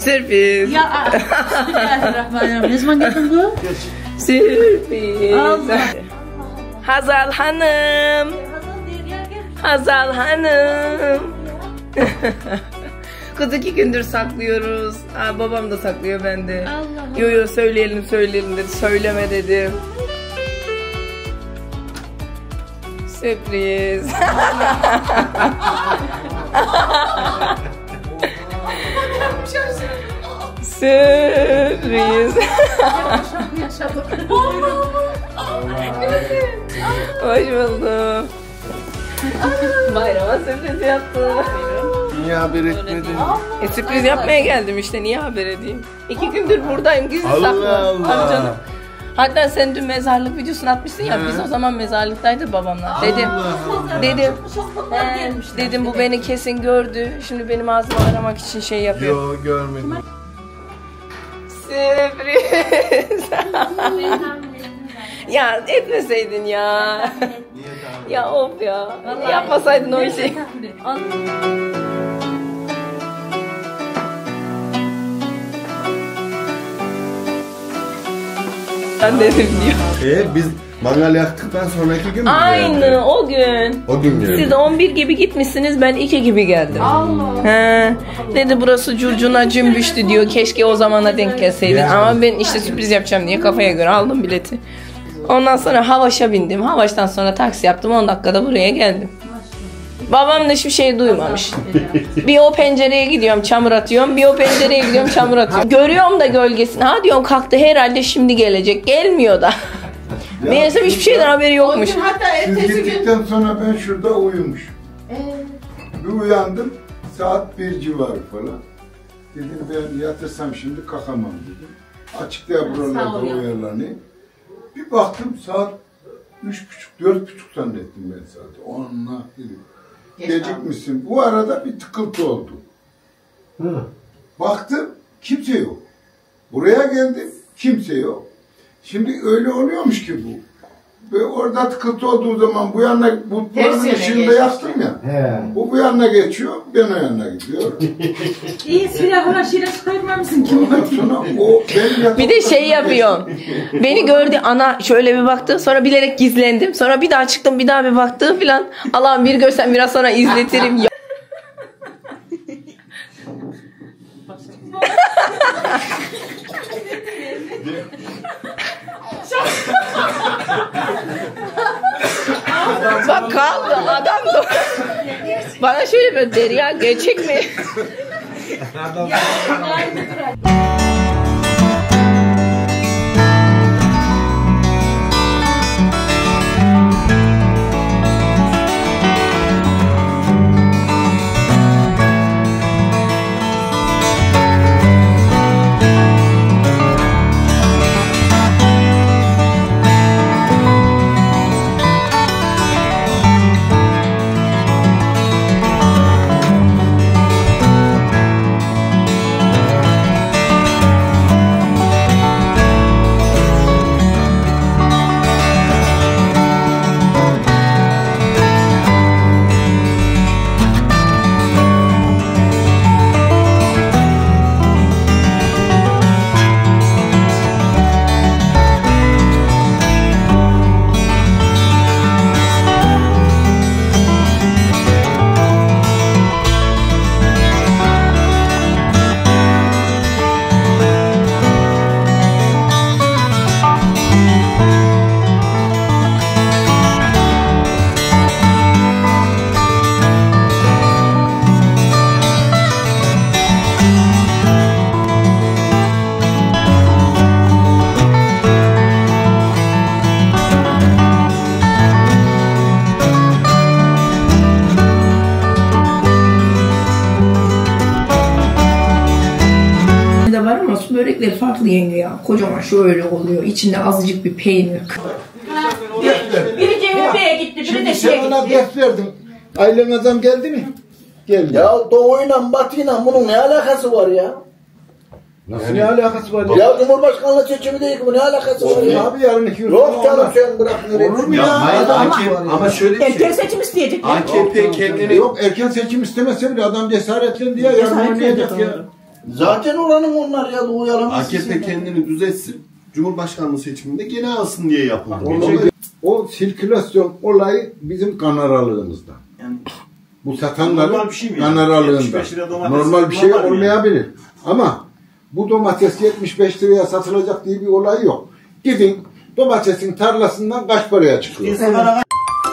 Sürpriz. Ya Bismillahirrahmanirrahim. Ne zaman geldin bu? Sürpriz. Allah. Hazal Hanım. Hazal Hanım. Kız 2 gündür saklıyoruz. Aa, babam da saklıyor, ben de. Allah. Yo söyleyelim dedi. Söyleme dedim. Sürpriz. Sürpriz. Hoş buldum. Bayrama sürpriz yaptım. Niye haber etmedin? Sürpriz yapmaya geldim işte, niye haber edeyim? 2 gündür buradayım, gizli saklı. Allah. Tabii canım. Hatta sen dün mezarlık videosunu atmışsın ya, biz o zaman mezarlıktaydık babamla. Dedim bu beni kesin gördü. Şimdi benim ağzımı aramak için şey yapıyor. Yok, görmedim. Sürpriz. Ya etmeseydin ya. Niye tahmin? Ya of ya. Yapmasaydın o işi. Ben dedim diyor. Biz mangal yaktıktan sonraki gün mü Aynı geldi? o gün. O gün geldi. Siz 11 gibi gitmişsiniz, ben 2 gibi geldim. Allah. He. Dedi burası curcuna cümbüştü diyor. Keşke o zamana denk gelseydin. Ya. Ama ben işte sürpriz yapacağım diye kafaya göre aldım bileti. Ondan sonra Havaş'a bindim. Havaş'tan sonra taksi yaptım. 10 dakikada buraya geldim. Babam da hiçbir şey duymamış. Bir o pencereye gidiyorum, çamur atıyorum. Bir o pencereye gidiyorum, çamur atıyorum. Görüyorum da gölgesini. Ha diyorum kalktı herhalde, şimdi gelecek. Gelmiyor da. Meğersem hiçbir şeyden haberi yokmuş. Hatta Siz ertesi gün. gittikten sonra ben şurada uyumuş. Bir uyandım, saat 1 civarı falan. Dedim ben yatırsam şimdi kalkamam dedim. Açıkta buralarda uyarlanayım. Bir baktım saat 3.30, 4.30 zannettim ben saati. Onunla dedim. Gecikmişsin. Bu arada bir tıkıltı oldu. Baktım kimse yok. Buraya geldim kimse yok. Şimdi öyle oluyormuş ki bu. Ve orada tıkıntı olduğu zaman bu yanına, buranın ışığında yattım ya. Bu yanına geçiyor, ben o yanına gidiyorum. İyi silahına şiret koymamışsın ki. Ondan sonra o ben Bir de şey yapıyor. Beni gördü, ana şöyle bir baktı, sonra bilerek gizlendim. Sonra bir daha çıktım, bir daha bir baktı filan. Allah'ım bir görsem biraz sonra izletirim. Ya. Bak kaldı adam da. Bana şöyle bir Derya gerçek mi? Börekleri farklı yenge ya. Kocaman şöyle oluyor. İçinde azıcık bir peynir. Biri CHP'ye gitti, biri de Şimdi şeye sen ona gitti. ders verdin. Ailen adam geldi mi? Geldi. Ya doğuyla batıyla bunun ne alakası var ya? Nasıl ne alakası var ya? Ya Cumhurbaşkanlığı seçimi değil ki bu ne alakası var ya? Abi yarın 2 yıl Yok canım sen bırak nereye? Olur mu Ya ya? hayır, Adam AKP var ya. ama şöyle bir Erken şey. seçim isteyecek. AKP kendini Yok erken seçim istemese bile adam cesaretlendi ya. Yarın oynayacak ya. Zaten oranın onlar ya uyarlaması. AKP kendini düzeltsin. Cumhurbaşkanlığı seçiminde gene alsın diye yapıldı. O sirkülasyon olayı bizim kan aralığımızda. Yani Bu satanların normal bir şey mi kan yani? aralığında. 75 lira domates Normal bir şey normal mi olmayabilir. Ama bu domates 75 liraya satılacak diye bir olay yok. Gidin domatesin tarlasından kaç paraya çıkıyor? sigara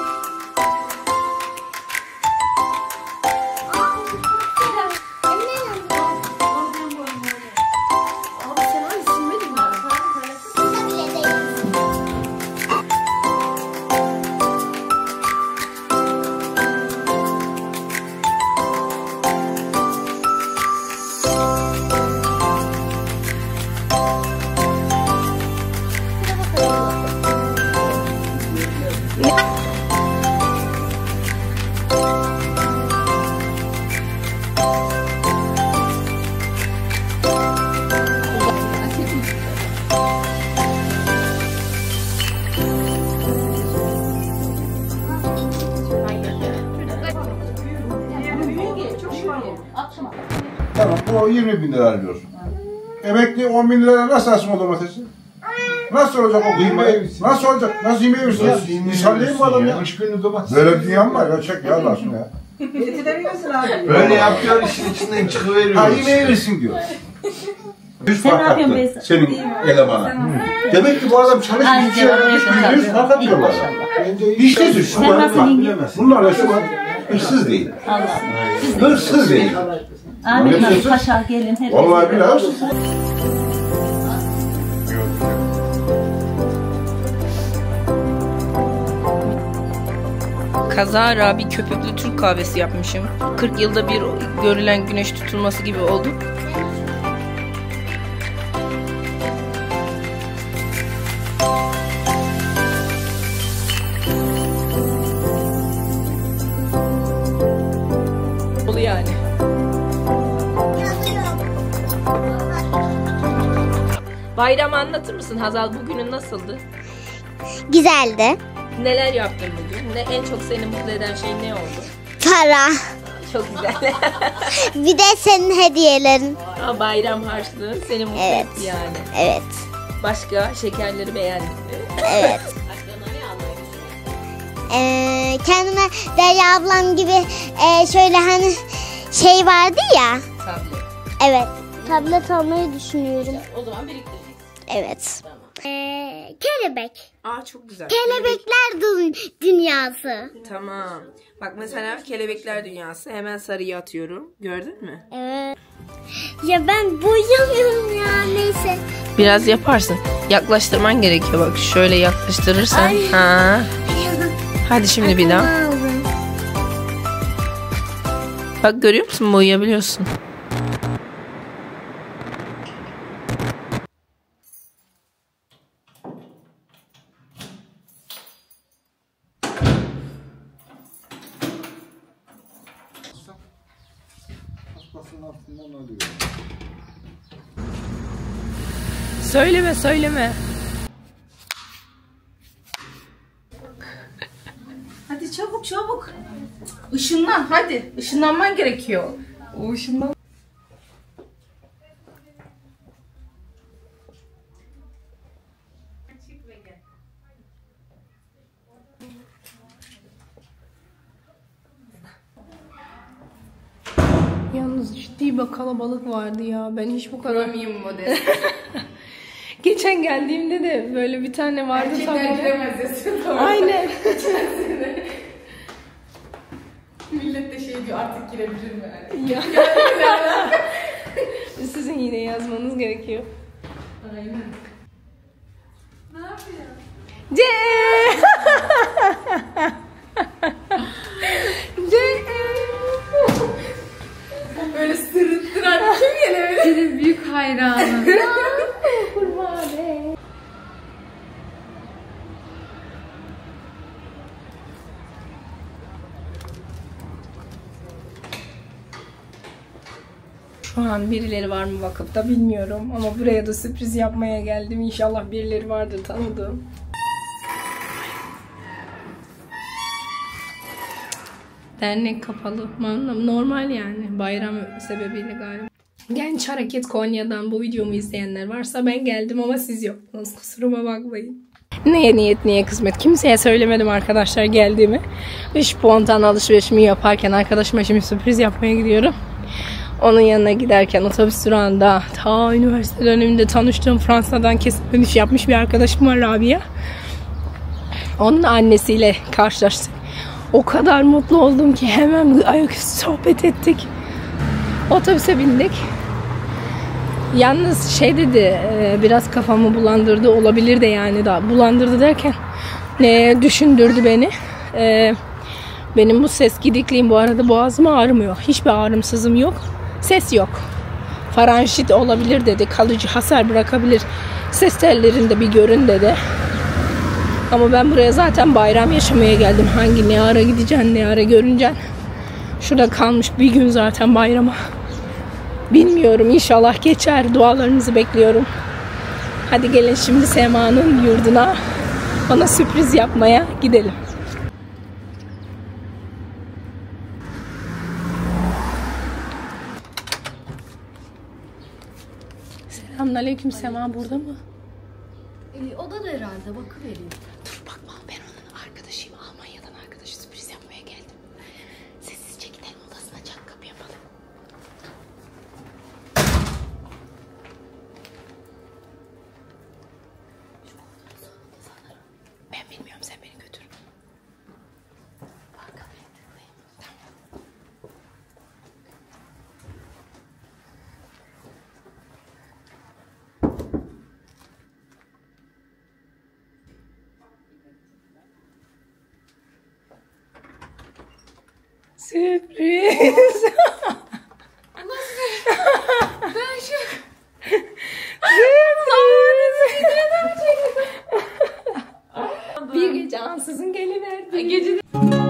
Tamam, bu 20 bin lira alıyorsun. Emekli 10 bin liraya nasıl alsın o domatesi? Nasıl olacak o kıyma? Nasıl olacak? Nasıl yemeği versin ya? İnsan değil mi adam ya? 3 günlük domates. Böyle bir dünya mı var ya? Çek ya Allah aşkına ya. Böyle yapıyor, işin içinden çıkıveriyor. Ha yemeği versin diyor. Sen ne yapıyorsun Beyza? Senin elemana. Demek ki bu adam çalışmış bir şeyler yapmış. Yüz fark atmıyorlar. İşsizdir. Şunlar bunlarla şu an işsiz değil. Hırsız değil. Amin abi paşa gelin hep. Vallahi billahi hırsız. Kazara bir köpüklü Türk kahvesi yapmışım. 40 yılda bir görülen güneş tutulması gibi oldu. Yani. Bayramı anlatır mısın Hazal? Bugünün nasıldı? Güzeldi. Neler yaptın bugün? En çok seni mutlu eden şey ne oldu? Para. Çok güzel. Bir de senin hediyelerin. Bayram harçlığı seni mutlu Evet. etti yani. Evet. Başka şekerleri beğendin mi? Evet. Kendime Derya ablam gibi şöyle hani şey vardı ya. Tablet. Evet. Tablet almayı düşünüyorum. O zaman biriktireceğiz. Evet. Kelebek. Çok güzel. Kelebekler dünyası. Tamam. Bak mesela kelebekler dünyası. Hemen sarıyı atıyorum. Gördün mü? Evet. Ya ben boyamıyorum ya neyse. Biraz yaparsın. Yaklaştırman gerekiyor bak. Şöyle yaklaştırırsan. Ay. Ha. Hadi şimdi bir daha. Aldım. Bak görüyor musun? Boyayabiliyorsun. Söyleme. Hadi çabuk. Işınlan hadi. Işınlanman gerekiyor. O ışınlan. Yalnız ciddi bir kalabalık vardı ya. Ben hiç bu kadar mıyım model? Geçen geldiğimde de böyle bir tane vardı. Gerçekten giremez ya. Aynen. Millet de şey diyor artık girebilir mi? Ya. Sizin yine yazmanız gerekiyor. Aynen. Ne yapıyor? Böyle sırıttıran kim gelebilir? Senin büyük hayranım. Şu an birileri var mı vakıfta bilmiyorum ama buraya da sürpriz yapmaya geldim. İnşallah birileri vardır tanıdığım. Dernek kapalı. Normal yani. Bayram sebebiyle galiba. Genç Hareket Konya'dan bu videomu izleyenler varsa ben geldim ama siz yoktunuz. Kusuruma bakmayın. Neye niyet neye kısmet. Kimseye söylemedim arkadaşlar geldiğimi. Ve spontan alışverişimi yaparken arkadaşıma şimdi sürpriz yapmaya gidiyorum. Onun yanına giderken otobüs durağında ta üniversite döneminde tanıştığım Fransa'dan kesin dönüş yapmış bir arkadaşım var, Rabia. Onun annesiyle karşılaştık. O kadar mutlu oldum ki hemen ayaküstü sohbet ettik. Otobüse bindik. Yalnız şey dedi, biraz kafamı bulandırdı olabilir de, yani daha bulandırdı derken düşündürdü beni. Benim bu ses gidikliğim bu arada boğazıma ağrımıyor. Hiçbir ağrımsızım yok. Ses yok. Faranjit olabilir dedi. Kalıcı hasar bırakabilir. Ses tellerinde bir görün dedi. Ama ben buraya zaten bayram yaşamaya geldim. Ne ara gideceksin, ne ara görüneceksin. Şurada kalmış bir gün zaten bayrama. Bilmiyorum, inşallah geçer. Dualarınızı bekliyorum. Hadi gelin şimdi Sema'nın yurduna ona sürpriz yapmaya gidelim. Selamünaleyküm. Sema burada mı? Odada herhalde, bakıvereyim. Dur bakma, ben onun arkadaşıyım. Almanya'dan arkadaşı, sürpriz yapmaya geldim. Sessizce gidelim odasına, çat kapı yapalım. Ben bilmiyorum, sen beni götür. Sürpriz. Ben şu... Bir gece ansızın geliverdi. Gece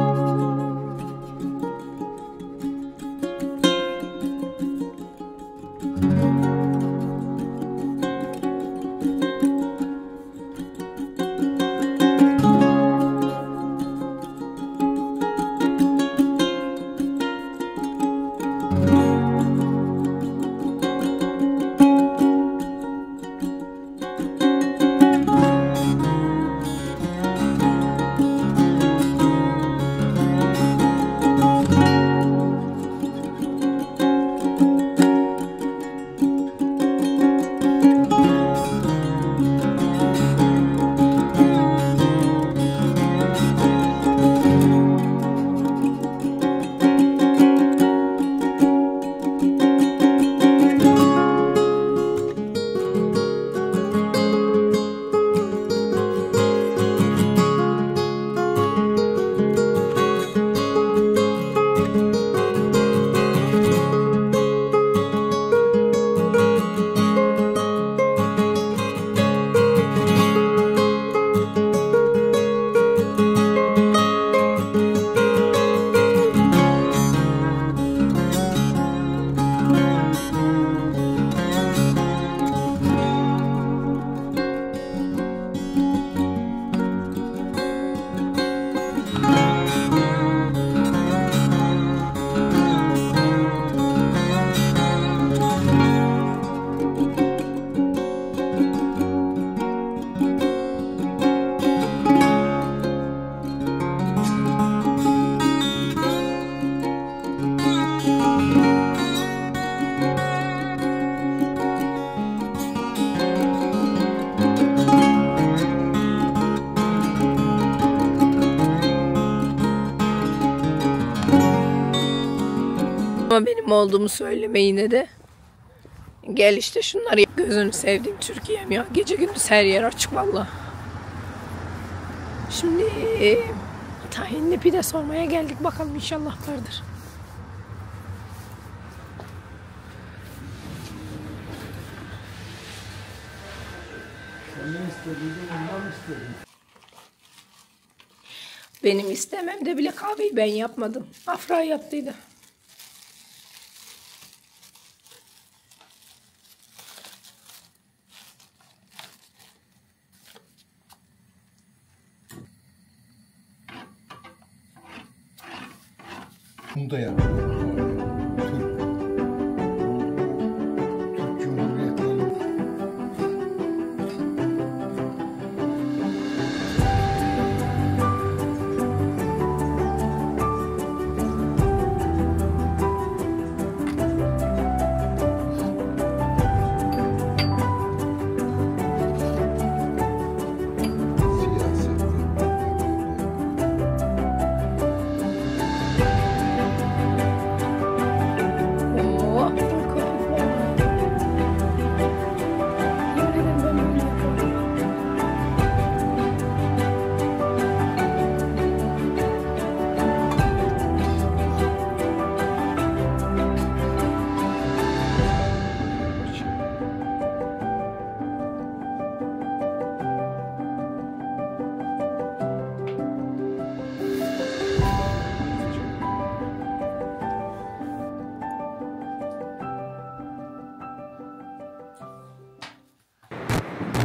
Ama benim olduğumu söyleme yine de. Gel işte şunları, gözünü sevdiğim Türkiye'm ya. Gece gündüz her yer açık valla. Şimdi tahinli pide sormaya geldik. Bakalım inşallah vardır. Benim istememde bile kahveyi ben yapmadım. Afra yaptıydı. Bunu da yap.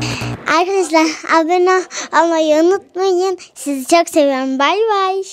Arkadaşlar abone olmayı unutmayın. Sizi çok seviyorum. Bay bay.